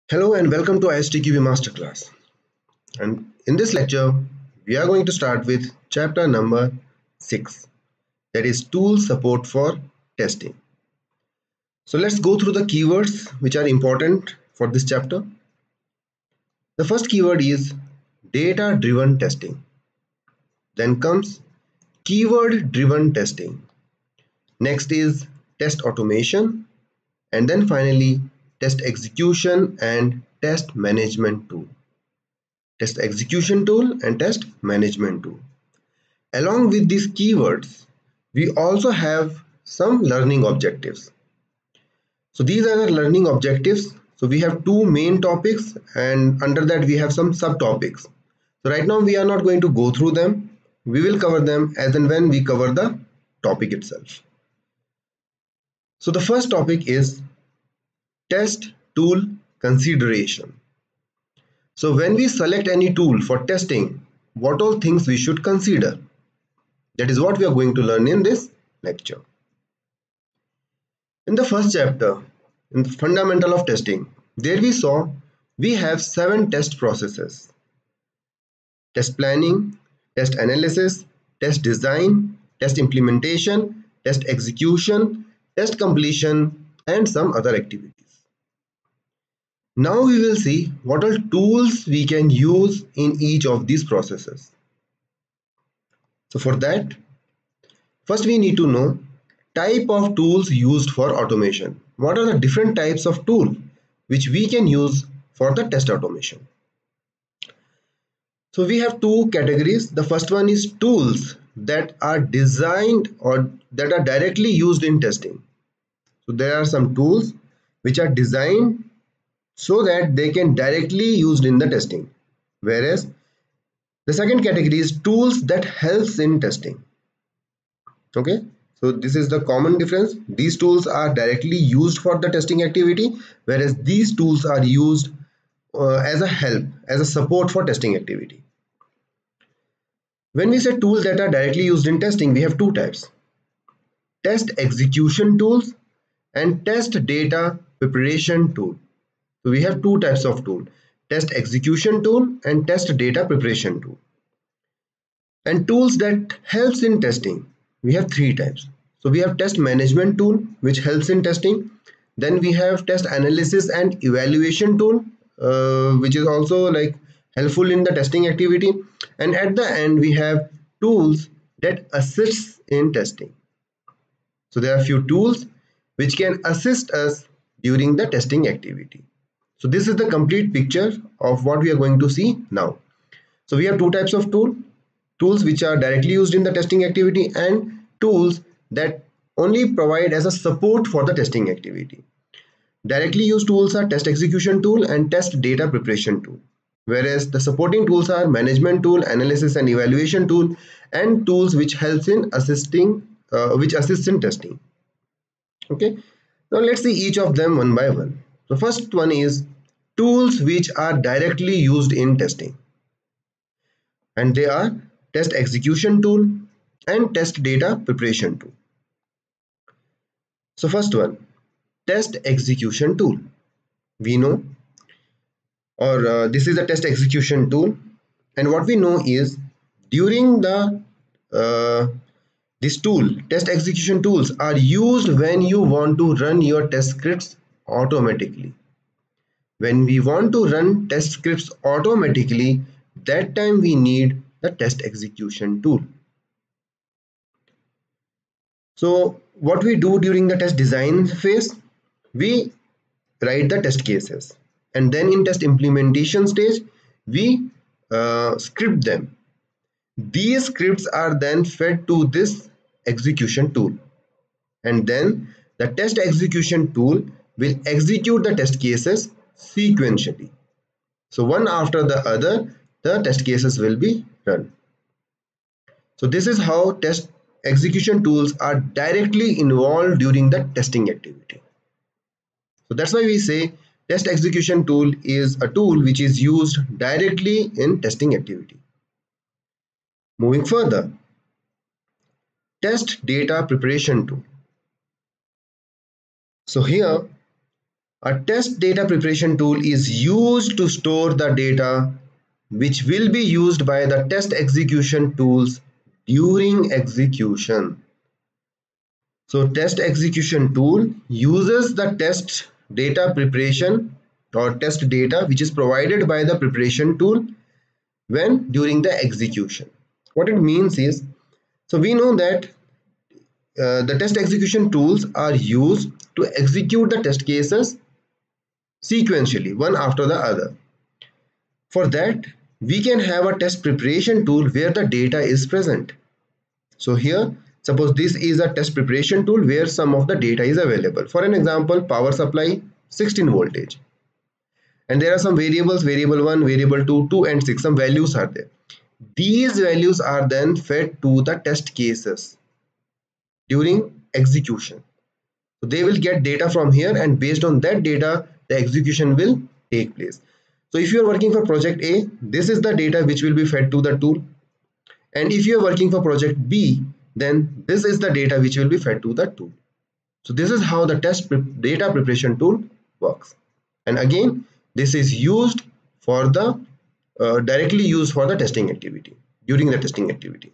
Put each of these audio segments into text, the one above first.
Hello and welcome to ISTQB Masterclass. And in this lecture, we are going to start with chapter number 6, that is tool support for testing. So let's go through the keywords which are important for this chapter. The first keyword is data driven testing. Then comes keyword driven testing. Next is test automation. And then finally, test execution and test management tool. Test execution tool and test management tool. Along with these keywords, we also have some learning objectives. So these are the learning objectives. So we have two main topics and under that we have some subtopics. So right now we are not going to go through them. We will cover them as and when we cover the topic itself. So the first topic is test tool consideration. So when we select any tool for testing, what all things we should consider? That is what we are going to learn in this lecture. In the first chapter, in the fundamental of testing, there we saw we have 7 test processes: test planning, test analysis, test design, test implementation, test execution, test completion, and some other activities. Now we will see what all tools we can use in each of these processes. So for that, first we need to know type of tools used for automation. What are the different types of tool which we can use for the test automation? So we have two categories. The first one is tools that are designed or that are directly used in testing. So there are some tools which are designed so that they can directly used in the testing. Whereas the second category is tools that helps in testing. Okay, so this is the common difference. These tools are directly used for the testing activity, whereas these tools are used as a help, as a support for testing activity. When we say tools that are directly used in testing, we have two types: test execution tools and test data preparation tool. So we have two types of tool: test execution tool and test data preparation tool. And tools that helps in testing, we have three types. So we have test management tool which helps in testing. Then we have test analysis and evaluation tool which is also like helpful in the testing activity. And at the end we have tools that assists in testing. So there are few tools which can assist us during the testing activity. So this is the complete picture of what we are going to see now. So we have two types of tools which are directly used in the testing activity and tools that only provide as a support for the testing activity. Directly used tools are test execution tool and test data preparation tool, whereas the supporting tools are management tool, analysis and evaluation tool, and tools which helps in which assists in testing. Okay, now let's see each of them one by one. The first one is tools which are directly used in testing, and they are test execution tool and test data preparation tool. So first one, test execution tool. We know, or this is a test execution tool, and what we know is during the this tool, test execution tools are used when you want to run your test scripts automatically. When we want to run test scripts automatically, that time we need the test execution tool. So what we do during the test design phase, we write the test cases, and then in test implementation stage we script them. These scripts are then fed to this execution tool, and then the test execution tool will execute the test cases sequentially. So one after the other the test cases will be run. So this is how test execution tools are directly involved during the testing activity. So that's why we say test execution tool is a tool which is used directly in testing activity. Moving further, test data preparation tool. So here A test data preparation tool is used to store the data which will be used by the test execution tools during execution. So test execution tool uses the test data preparation or test data which is provided by the preparation tool when during the execution. What it means is, so we know that the test execution tools are used to execute the test cases sequentially, one after the other. For that, we can have a test preparation tool where the data is present. So here, suppose this is a test preparation tool where some of the data is available. For an example, power supply 16 voltage. And there are some variables, variable 1, variable 2, 2 and 6, some values are there. These values are then fed to the test cases during execution. So they will get data from here, and based on that data, the execution will take place. So if you are working for project A, this is the data which will be fed to the tool. And if you are working for project B, then this is the data which will be fed to the tool. So this is how the test data preparation tool works. And again, this is used for the directly used for the testing activity, during the testing activity.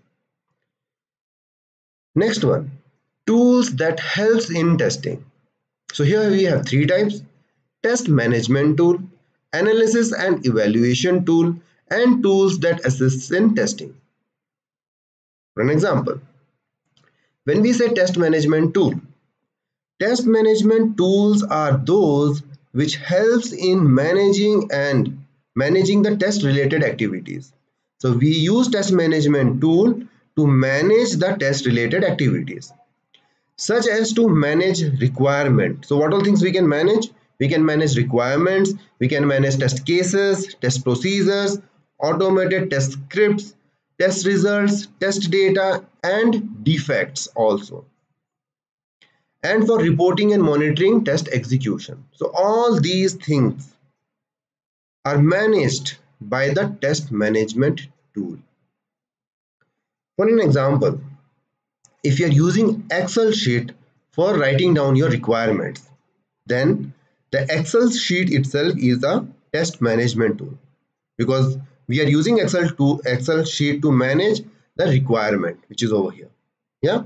Next one, tools that helps in testing. So here we have three types: test management tool, analysis and evaluation tool, and tools that assist in testing. For an example, when we say test management tools are those which helps in managing the test related activities. So we use test management tool to manage the test related activities, such as to manage requirement. So what all things we can manage? We can manage requirements, we can manage test cases, test procedures, automated test scripts, test results, test data, and defects also. And for reporting and monitoring test execution. So all these things are managed by the test management tool. For an example, if you are using Excel sheet for writing down your requirements, then the Excel sheet itself is a test management tool, because we are using Excel sheet to manage the requirement which is over here. Yeah.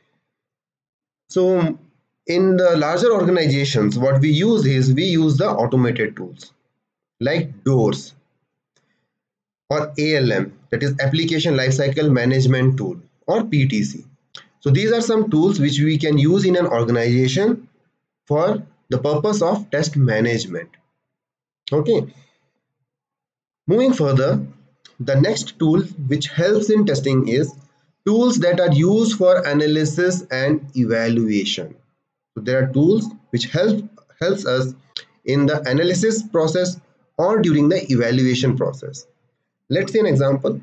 So in the larger organizations, what we use is we use the automated tools like DOORS or ALM, that is Application Lifecycle Management Tool, or PTC. So these are some tools which we can use in an organization for the purpose of test management. Okay. Moving further, the next tool which helps in testing is tools that are used for analysis and evaluation. So there are tools which helps us in the analysis process or during the evaluation process. Let's see an example.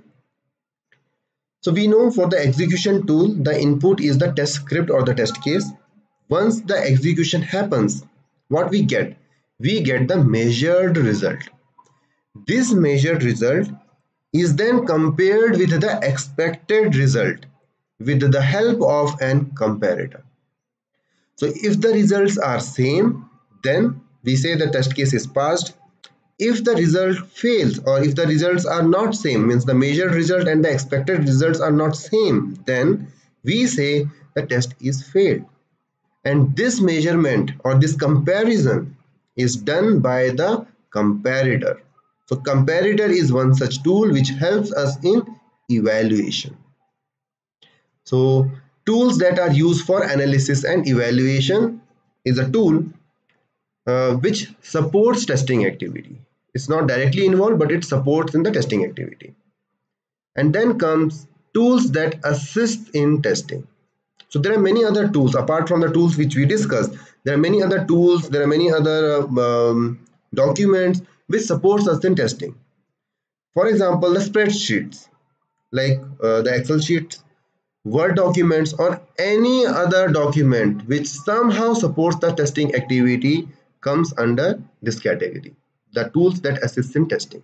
So we know for the execution tool, the input is the test script or the test case. Once the execution happens, what we get? We get the measured result. This measured result is then compared with the expected result with the help of an comparator. So if the results are same, then we say the test case is passed. If the result fails, or if the results are not same, means the measured result and the expected results are not same, then we say the test is failed. And this measurement or this comparison is done by the comparator. So comparator is one such tool which helps us in evaluation. So tools that are used for analysis and evaluation is a tool which supports testing activity. It's not directly involved, but it supports in the testing activity. And then comes tools that assist in testing. So there are many other tools apart from the tools which we discussed. There are many other tools, there are many other documents which supports us in testing. For example, the spreadsheets like the Excel sheets, Word documents, or any other document which somehow supports the testing activity comes under this category, the tools that assist in testing.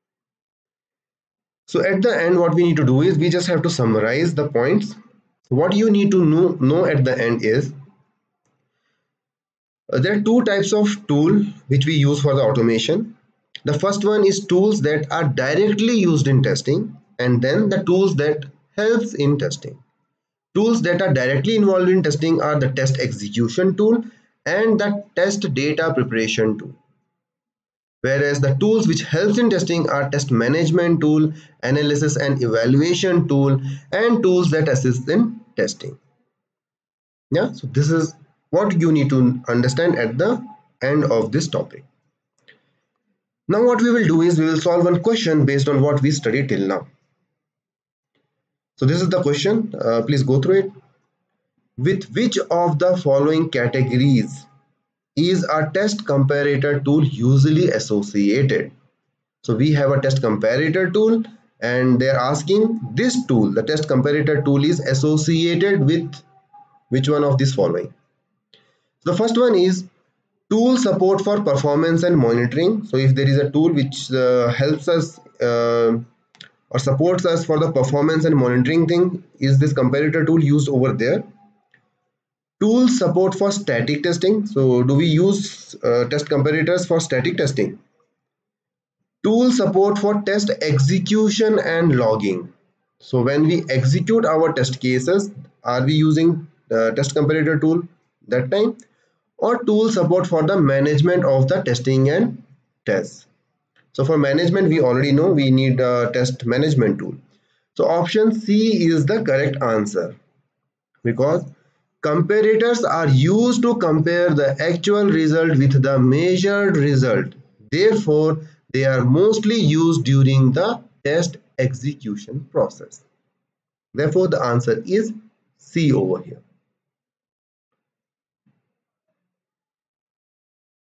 So at the end, what we need to do is we just have to summarize the points. What you need to know at the end is There are two types of tool which we use for the automation. The first one is tools that are directly used in testing, and then the tools that helps in testing. Tools that are directly involved in testing are the test execution tool and the test data preparation tool. Whereas the tools which helps in testing are test management tool, analysis and evaluation tool, and tools that assist in testing. Yeah, so this is what you need to understand at the end of this topic. Now what we will do is we will solve one question based on what we studied till now. So this is the question. Please go through it. With which of the following categories is a test comparator tool usually associated? So we have a test comparator tool and they're asking this tool, the test comparator tool, is associated with which one of these following? The first one is tool support for performance and monitoring. So if there is a tool which helps us or supports us for the performance and monitoring thing, is this comparator tool used over there? Tool support for static testing. So do we use test comparators for static testing? Tool support for test execution and logging. So when we execute our test cases, are we using the test comparator tool that time? Or tool support for the management of the testing and tests? So for management, we already know we need a test management tool. So option C is the correct answer, because comparators are used to compare the actual result with the measured result. Therefore, they are mostly used during the test execution process. Therefore, the answer is C over here.